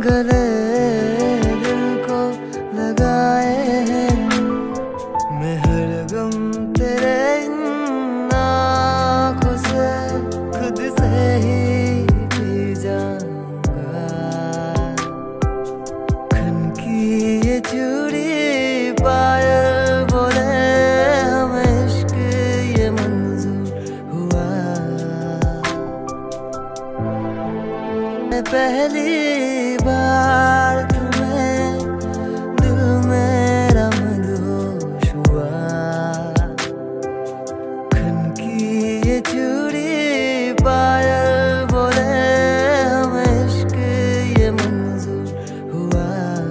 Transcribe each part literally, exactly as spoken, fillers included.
गले दिल को लगाए हैं मैं हर गम तेरे इन आँखों से खुद से ही पी जाऊंगा। खन की ये चूड़ी पायल बोले हमें इश्क ये मंजूर हुआ। मैं पहली बार तुम्हें दिल मेरा मदहोश हुआ। खन की ये चूड़ी पायल बोले हमें इश्क ये मंजूर हुआ।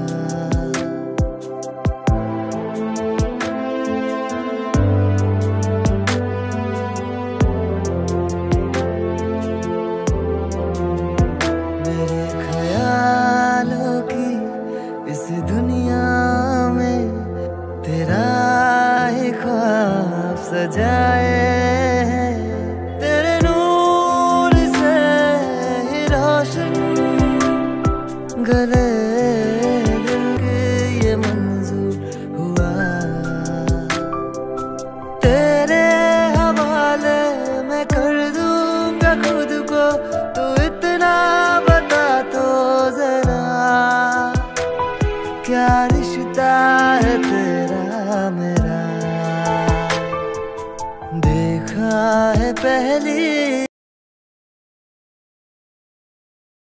मेरे ख्यालों की इस दुनिया में तेरा ही ख्वाब सजाए हैं। तेरे नूर से ही रोशन गले दिल के ये मंजूर हुआ। तेरे हवाले मैं कर दूंगा खुद को तो इतना बता तो जरा क्या रिश्ता है तेरा मेरा। देखा है पहली